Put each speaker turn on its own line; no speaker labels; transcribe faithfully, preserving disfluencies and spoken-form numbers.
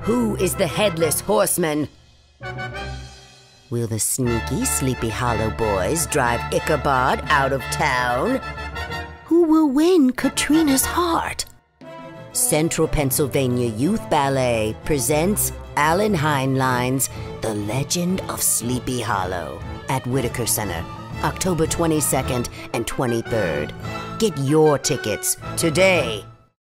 Who is the headless horseman? Will the sneaky Sleepy Hollow boys drive Ichabod out of town? Who will win Katrina's heart? Central Pennsylvania Youth Ballet presents Alan Hineline's The Legend of Sleepy Hollow at Whitaker Center, October twenty-second and twenty-third. Get your tickets today.